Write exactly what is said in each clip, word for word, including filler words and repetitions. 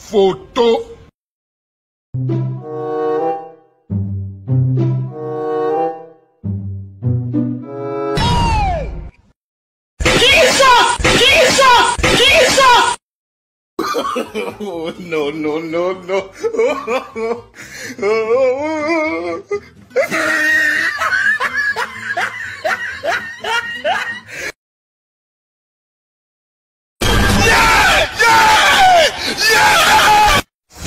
Photo. Jesus! Jesus! Jesus! Oh, no, no, no, no. Yeah! Yeah! Yeah!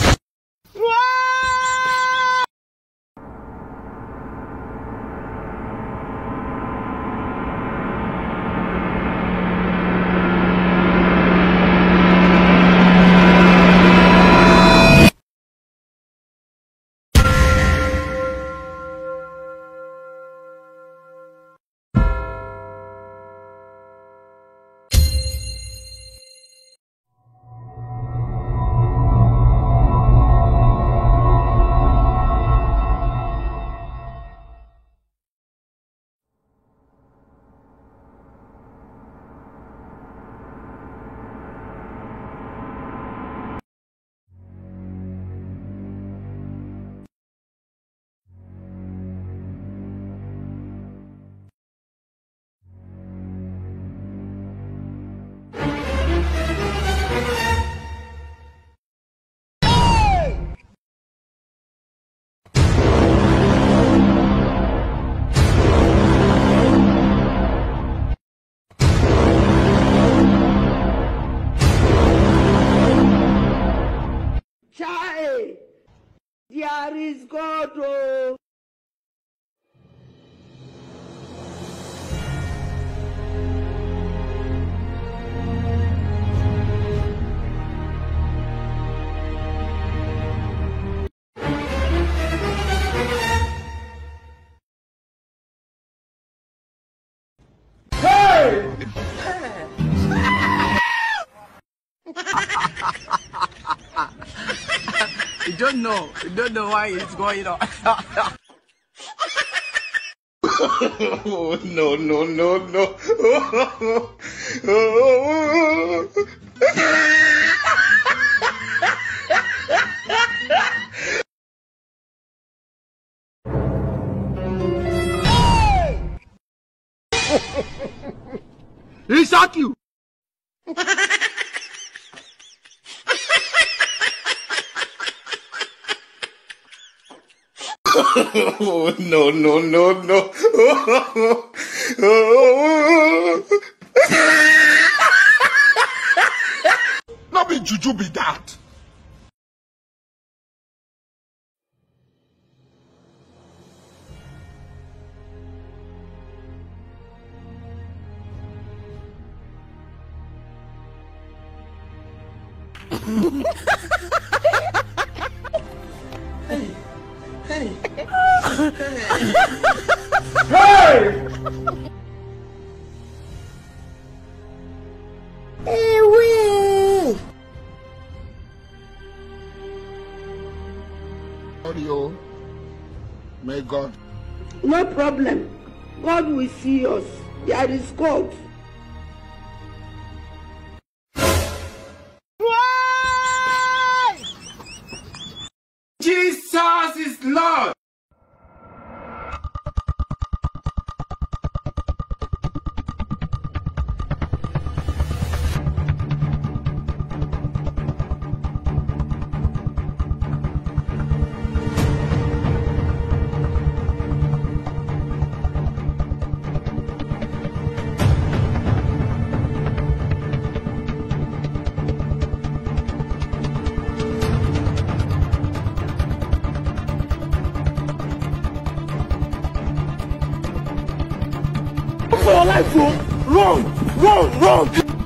There is God, oh. Hey! You don't know. You don't know why it's going on. Oh, no, no, no, no. He shot you. Oh, no, no, no, no. Not be juju be that. Hey! Hey! Hey! Audio. May God. No problem. God will see us. There is God. Jesus is Lord. For your life, bro. Run! Run! Run!